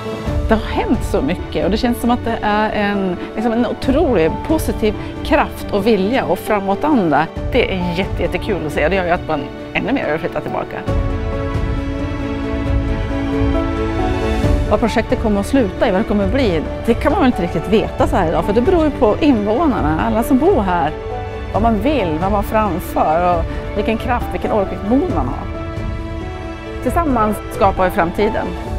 Det har hänt så mycket och det känns som att det är en otrolig positiv kraft och vilja och framåtanda. Det är jättekul att se. Det gör ju att man ännu mer vill flytta tillbaka. Vad projektet kommer att sluta i, vad det kommer att bli, det kan man väl inte riktigt veta så här idag. För det beror ju på invånarna, alla som bor här. Vad man vill, vad man framför och vilken kraft, vilken ork, vilket mod man har. Tillsammans skapar vi framtiden.